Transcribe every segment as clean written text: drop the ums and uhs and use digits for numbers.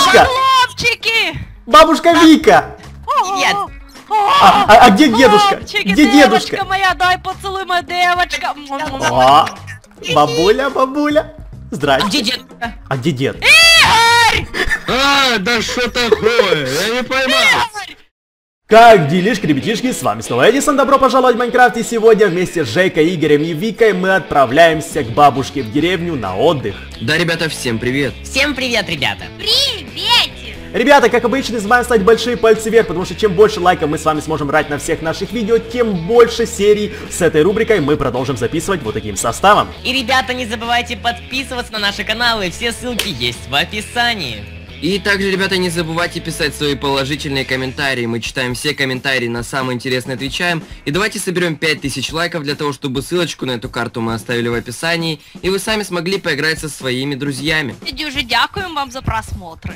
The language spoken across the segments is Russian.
Бабушка! Хлопчики! Бабушка Вика! Нет. А где дедушка? Хлопчики, Где дедушка? девочка моя, дай поцелуй, моя девочка. О, бабуля. А Здрасте. где дедушка? А где дед? Игорь! Да что такое? Я не поймал. Как делишки, ребятишки, с вами снова Эдисон, добро пожаловать в Майнкрафт, и сегодня вместе с Жейкой, Игорем и Викой мы отправляемся к бабушке в деревню на отдых. Да, ребята, всем привет. Всем привет, ребята. Приветик! Ребята, как обычно, не забываем ставить большие пальцы вверх, потому что чем больше лайков мы с вами сможем брать на всех наших видео, тем больше серий с этой рубрикой мы продолжим записывать вот таким составом. И, ребята, не забывайте подписываться на наши каналы, все ссылки есть в описании. И также, ребята, не забывайте писать свои положительные комментарии. Мы читаем все комментарии, на самые интересные отвечаем. И давайте соберем 5000 лайков для того, чтобы ссылочку на эту карту мы оставили в описании. И вы сами смогли поиграть со своими друзьями. Дуже дякуємо вам за просмотры.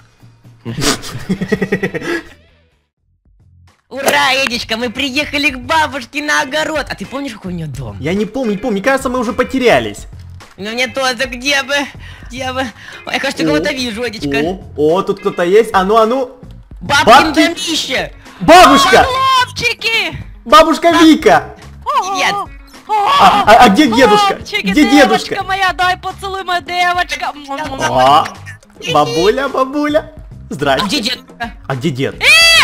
Ура, Эдичка, мы приехали к бабушке на огород. А ты помнишь, какой у нее дом? Я не помню, мне кажется, мы уже потерялись. Ну мне тоже, где бы? Ой, я, кажется, кого-то вижу, Эдичка. О, тут кто-то есть, а ну. Бабкин бабки- домище. Бабушка! Хлопчики! Бабушка Вика! Привет. А где дедушка? Хлопчики, Где девочка дедушка? моя, дай поцелуй, моя девочка. О, бабуля. А Здрасте. где дедушка? А где дед?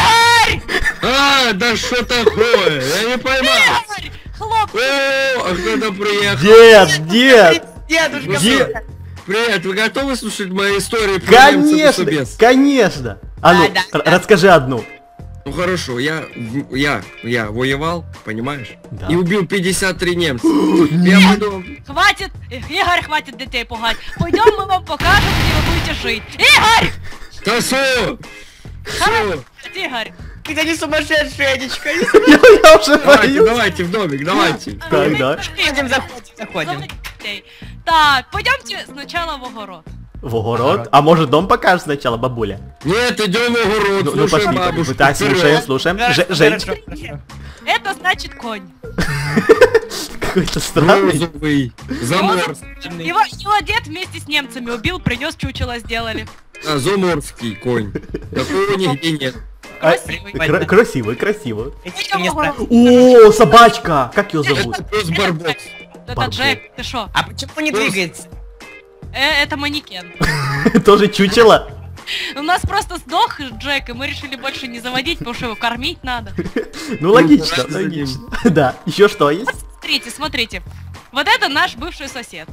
Да что такое? Я не поймал. Игорь! Хлопчики! А кто-то приехал. Дед! Дедушка. Дед! Привет, вы готовы слушать мои истории про немцев и собес? Конечно! А ну, Да. расскажи одну. Ну хорошо, я воевал, понимаешь? Да. И убил 53 немца. Я пойду... Хватит! Игорь, хватит детей пугать. Пойдем, мы вам покажем, где вы будете жить. Игорь! Тасо! Игорь! Ты не сумасшедшая, Эдичка. Я уже боюсь. Давайте в домик, давайте. Так, да. Заходим. Заводите детей. Так, пойдемте сначала в огород. В огород? А может дом покажешь сначала, бабуля? Нет, идем в огород, Ну слушаем пошли, бабушку. так, слушаем. Женечка. Это значит конь. Какой-то странный. Розовый, заморский, Его дед вместе с немцами убил, принес чучело, сделали. заморский конь. Такого нигде нет. Красивый. Красиво. Пойдем в огород. О, собачка! Как ее зовут? Это пес Барбос. Это Джек, ты шо? А почему не двигается? Это манекен. Тоже чучело? У нас просто сдох Джек, и мы решили больше не заводить, потому что его кормить надо. Ну логично, раз за ним. логично. Да, еще что есть? Смотрите. Вот это наш бывший сосед.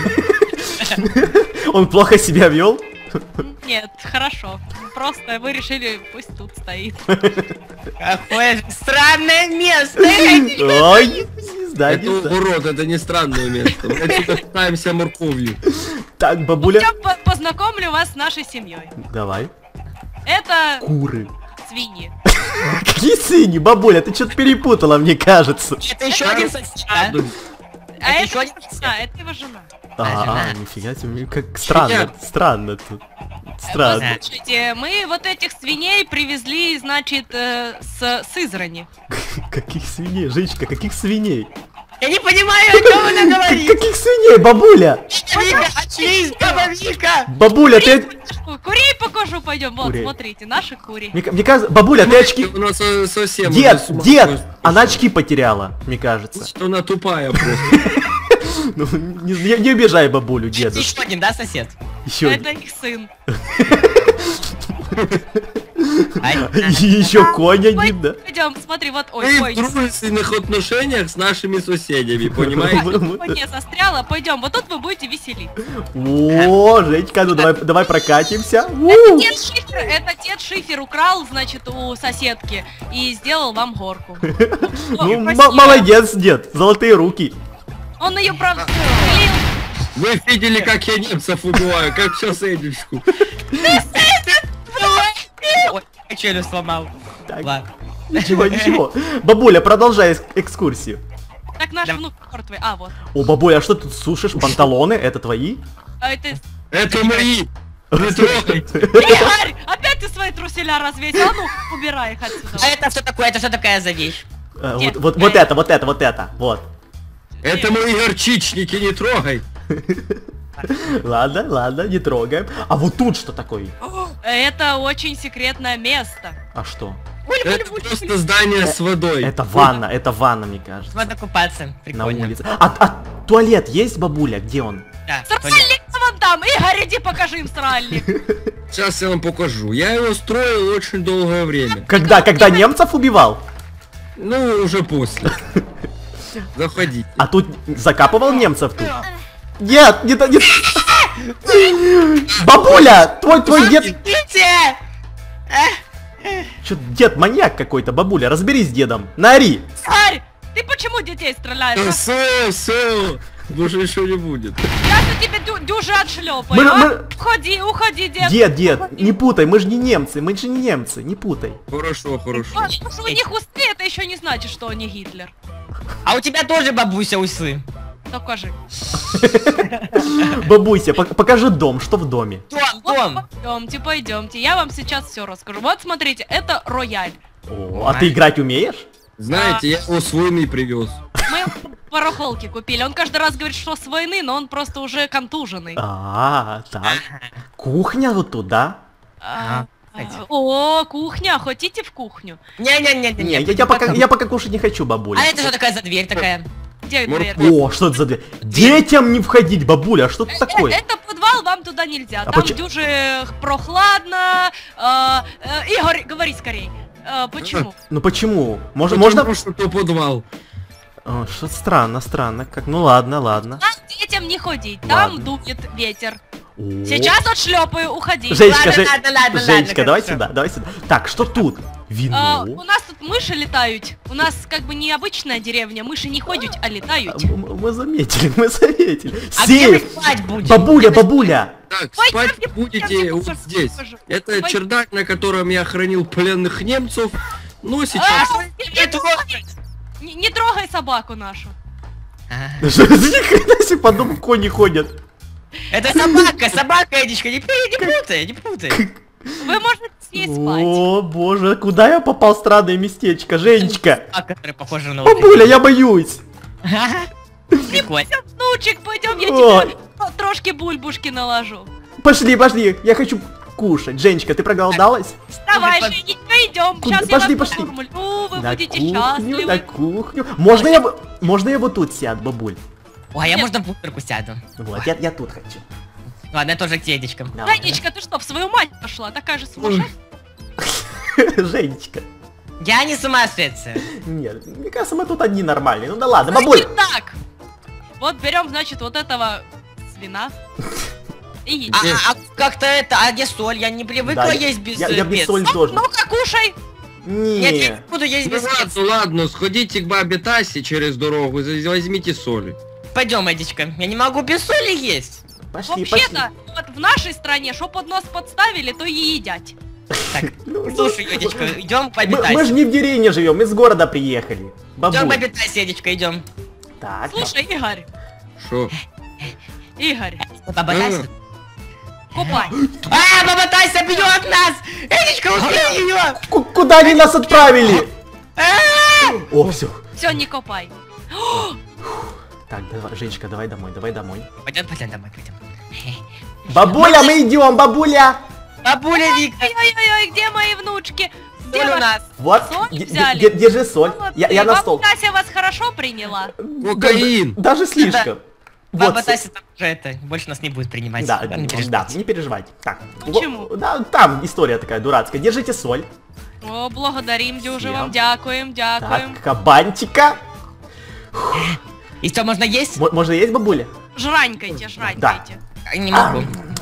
Он плохо себя вел? Нет, хорошо. Просто вы решили, пусть тут стоит. Какое же странное место. Ой, не знаю, Это не знаю. урод, это не странное место. Мы отсюда питаемся морковью. Так, бабуля. Я познакомлю вас с нашей семьей. Давай. Это Куры. свиньи. Какие свиньи, бабуля, ты что-то перепутала, мне кажется. Это еще один сосед, да? А Это это еще один сосед. это его жена. жена. Нифига себе, как странно тут. Странно. Слушайте, мы вот этих свиней привезли, значит, с Сызрани. Каких свиней, Женечка, каких свиней? Я не понимаю, о чем она говорит. Каких свиней, бабуля? Вика, очнись, баба Вика. Бабуля, ты... Курей покажу, пойдем. Вот, Курей. смотрите, наши кури. Мне кажется, бабуля, ты очки... У нас совсем... Дед, уже с ума дед! сходит. Она очки потеряла, мне кажется. Что она тупая просто. Ну, не обижай бабулю, Это деда. еще один, да, сосед? Еще Это их сын. еще конь один, да? Пойдем, смотри, вот, Мы ой, в ой, дружественных отношениях с нашими соседями, понимаете? не застряла. Пойдем, вот тут вы будете веселиться. О, Женечка, ну давай прокатимся. Это дед Шифер украл, значит, у соседки и сделал вам горку. Ну, Спасибо. молодец, дед, золотые руки. Он ее, правда, спилил. Вы видели, как я немцев убиваю, как сейчас Эдичку. Ой, я челюсть сломал. Так, Ладно. ничего. Бабуля, продолжай экскурсию. Так наш внук мертвый. А, вот. О, бабуля, а что ты тут сушишь? Панталоны? Это твои? А это... Это мои. Не трогайте. Игорь! Опять ты свои труселя развесил. А ну, убирай их отсюда. А это что такое? Это что такая за вещь? Нет. Вот это, вот. Это мои горчичники, не трогай. Ладно, не трогаем. А вот тут что такое? Это очень секретное место. А что? Это просто здание с водой. Это ванна, мне кажется. Надо купаться. На Прикольно. улице. А туалет есть, бабуля? Где он? Да, Сральник вон там! Игорь, иди покажи им сральник. Сейчас я вам покажу. Я его строил очень долгое время. Когда немцев убивал? Ну, уже после. Заходите. А тут закапывал немцев тут? Нет, нет. Бабуля! Твой дед... Идите! Чё, дед маньяк какой-то, бабуля, разберись с дедом. Наори! Игорь, ты почему детей стреляешь? Все. Больше ничего не будет. Я за тебе дюжи отшлепаю. Уходи, дед. Дед, не путай, мы же не немцы, не путай. Хорошо. То, что у них усы, это еще не значит, что они Гитлер. А у тебя тоже, бабуся, усы. Покажи. Бабуся, покажи дом, что в доме? Дом. Пойдемте, я вам сейчас все расскажу. Вот смотрите, это рояль. О, а ты играть умеешь? Знаете, я его с войны привез. Мы его в барахолке купили. Он каждый раз говорит, что с войны, но он просто уже контуженный. Так. Кухня вот тут, да? О, кухня, хотите в кухню? Не-не-не. Я пока кушать не хочу, бабуля. А это что такая за дверь такая? Где дверь? О, что это за дверь? Детям не входить, бабуля, а что это такое? Это подвал, вам туда нельзя. А Там поч- дюже прохладно. Игорь, говори скорей. Почему? Ну почему? Потому Можно? что то подвал. Что-то странно. Как? Ну ладно. Там детям не ходить, там Ладно. дует ветер. О. Сейчас отшлепаю, уходи. Женечка, Ладно, Женечка, давай хорошо. сюда. Так, что тут? У Вино. нас тут мыши летают. У нас как бы необычная деревня. Мыши не ходят, а летают. Мы заметили. А где мы Сейф! спать будем? Бабуля! Так, Пойдем, спать будете пойдем, вот покажу, здесь. покажу. Это Пойдем. чердак, на котором я хранил пленных немцов. Но сейчас... Не трогай собаку нашу. Ни хрена себе по дому кони ходят. Это собака, Эдичка, не путай. Вы можете с ней спать. О, боже, куда я попал в странное местечко, Женечка? А которая похожа на Бабуля, я боюсь. Прикольно. Внучек, пойдем, я Ой. тебе трошки бульбушки наложу. Пошли, я хочу кушать. Женечка, ты проголодалась? Давай, под- Женечка, идем. Куда? Сейчас я вас Пошли. покормлю, вы На будете кухню, на счастливы. кухню. Можно я вот тут сяду, бабуль? Ой, я можно в бутырку сяду. Вот, я тут хочу. Ладно, я тоже к тебе, Эдичка. Давай. Женечка, ты что, в свою мать пошла? Такая же сумасшедшая. Женечка. Я не сумасшедшая. Нет, мне кажется, мы тут одни нормальные. Ну да ладно, Значит бабуль. так. Вот берем, значит, вот этого свина. И едим. А как-то это, а где соль? Я не привыкла Да, есть без я без специй. соли тоже. Ну-ка, кушай. Нет, я не Не. буду есть без специй. Ладно, сходите к бабе Тасе через дорогу, возьмите соли. Пойдем, Эдичка. Я не могу без соли есть. Пошли. Вообще-то, вот в нашей стране, что под нос подставили, то и едят. Так, Ну, слушай, Эдичка, идем Мы побитайся. же не в деревне живем, мы с города приехали. Идем Бабуль. побитайся, Эдичка, идем. Так. Слушай, Игорь, Шо? Игорь, Баба Тася. купай. А, баба Тася бьет нас! Эдичка, успей ее! Куда они нас отправили? О, все. Все, не копай. Так, давай, Женечка, давай домой. Пойдем домой, пойдем. Бабуля, мы идем, бабуля. Бабуля Вика! Ой-ой-ой, где мои внучки? Где Соль у ваши? нас. Вот, Соль взяли? держи соль. Я на Баба стол. Тася вас хорошо приняла? Кокаин! Даже слишком. Баба Вот, Тася там уже это, больше нас не будет принимать. Да, не да, переживайте. не переживайте. Так. Почему? Да, там история такая дурацкая. Держите соль. О, благодарим, дуже Всем. вам дякуем. Так, кабанчика. И что, можно есть? Можно есть, бабуля? Жранькайте. Не могу.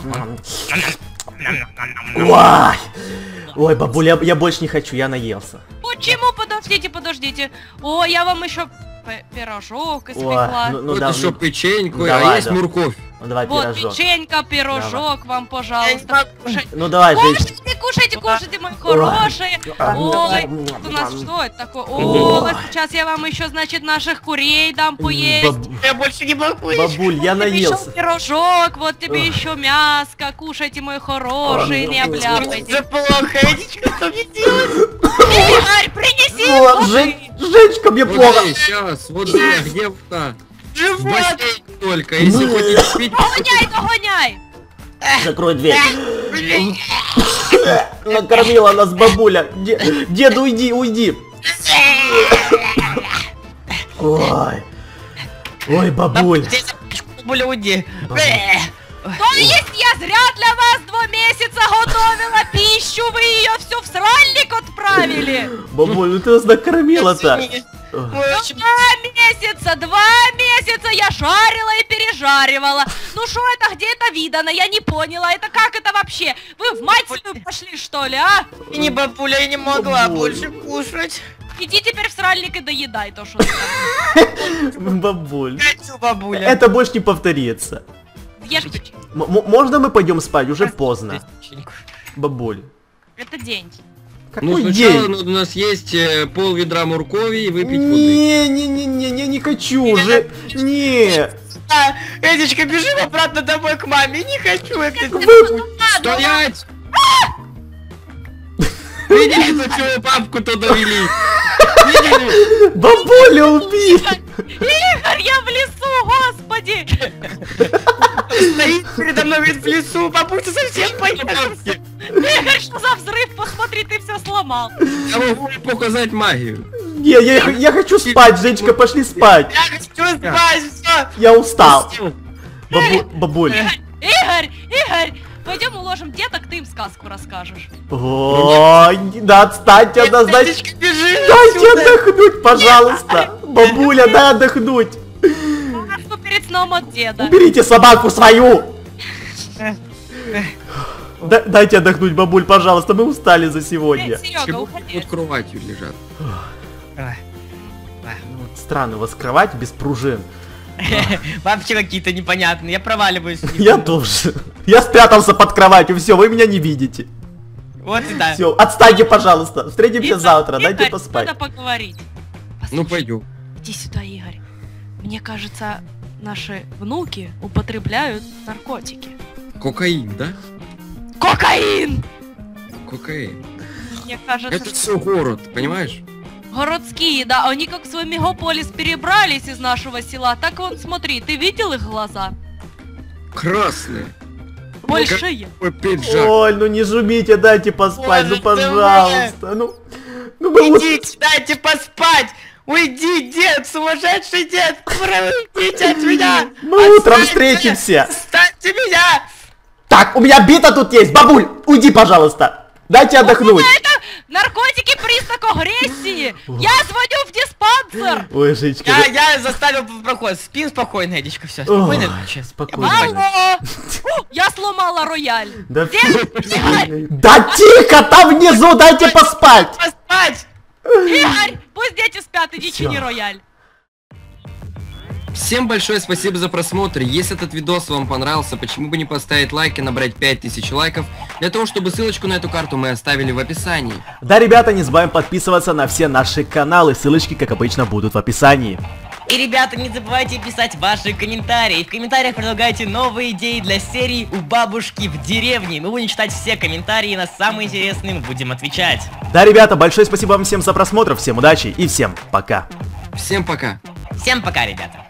Ой, ой, бабуля, я больше не хочу, я наелся. Почему? Подождите. О, я вам еще пирожок Ой, испекла. ну Вот да, еще печеньку, давай, а есть да. морковь. ну давай Вот пирожок. печенька, пирожок вам, пожалуйста. Кушайте. Ну давай, Женечка. Кушайте, мои хорошие. Ой, у нас что это такое? О, сейчас я вам еще, значит, наших курей дам поесть. Я больше не могу. Бабуль, я Тебе еще наелся. пирожок, вот тебе еще мяско. Кушайте, мои хорошие, не обляпайте. Это плохо, Эдичка, что мне делать? Игорь, принеси О, воды. Женечка, мне плохо. Вот сейчас, вот где вода? В Живот! бассейне только, если хотите пить... Догоняй. Закрой дверь. Накормила нас бабуля. Дед, уйди, уйди. Ой. Ой, бабуль. Бабуля, уйди. То есть я зря для вас 2 месяца готовила пищу, вы ее всю в сральник отправили? Бабуль, ну ты нас накормила-то. 2 месяца я шарила и пережаривала. Ну что это, где это видано? Я не поняла. Это как это вообще? Вы в мать свою пошли, что ли, а? И не бабуля, я не могла больше кушать. Иди теперь в сральник и доедай то, что ты там. Бабуль. Хочу, бабуля. Это больше не повторится. Ешь печенье. Можно мы пойдем спать? Уже поздно. Бабуль. Это день. Ну Какой сначала день? у нас есть пол-ведра моркови и выпить воды. Не хочу уже. Не. Эдичка, бежим обратно домой к маме. Не хочу это Вы... Стоять! Видели, до чего папку-то довели? Видели? Бабуля убить! Игорь, я в лесу, господи! Стоит передо мной в лесу, бабуся совсем поехала. Игорь, что за взрыв? Посмотри, ты все сломал. Я могу показать магию. Не, я хочу спать, Женечка, пошли спать. Я хочу спать, все. Я устал. Бабуль. Игорь, пойдем уложим деток, ты им сказку расскажешь. Ой, да отстаньте однозначно. Эдичка, бежи. Дайте отдохнуть, пожалуйста. Бабуля, дай отдохнуть. Сказку перед сном от деда. Уберите собаку свою. Дайте отдохнуть, бабуль, пожалуйста, мы устали за сегодня. Серега, Чего уходи. под кроватью лежат? Странно, у вас кровать без пружин. Вообще какие-то непонятные, я проваливаюсь. Я тоже. Я спрятался под кроватью, все, вы меня не видите. Вот и да. Все, отстаньте, пожалуйста. Встретимся завтра, дайте Игорь, поспать. надо поговорить. Ну пойдем. Иди сюда, Игорь. Мне кажется, наши внуки употребляют наркотики. Кокаин, да? Кокаин! Кокаин. Мне кажется, Это все город, понимаешь? городские, да, они как в свой мегаполис перебрались из нашего села. Так вон, смотри, ты видел их глаза? Красные. Большие. Какой пиджак. Ой, ну не жумите, дайте поспать, ну Боже ты пожалуйста. Ну мы вот... Идите, дайте поспать. Уйди, дед, сумасшедший дед. Уйдите от меня. Мы утром Отстаньте. встретимся. Оставьте меня. Так, у меня бита тут есть, бабуль, уйди, пожалуйста. Дайте отдохнуть. Это наркотики, признак агрессии. Я звоню в диспансер. Ой, Женечка. Я заставил проход. Спи спокойно, Эдичка, все. Спокойно. Спокойно. Алло! Я сломала рояль. Да, Игорь! да тихо, там внизу, дайте поспать. Поспать. Игорь! Пусть дети спят, иди Всё. чини рояль. Всем большое спасибо за просмотр. Если этот видос вам понравился, почему бы не поставить лайк и набрать 5000 лайков, для того, чтобы ссылочку на эту карту мы оставили в описании. Да, ребята, не забываем подписываться на все наши каналы, ссылочки, как обычно, будут в описании. И, ребята, не забывайте писать ваши комментарии. В комментариях предлагайте новые идеи для серии «У бабушки в деревне». Мы будем читать все комментарии, на самые интересные мы будем отвечать. Да, ребята, большое спасибо вам всем за просмотр, всем удачи и всем пока. Всем пока. Всем пока, ребята.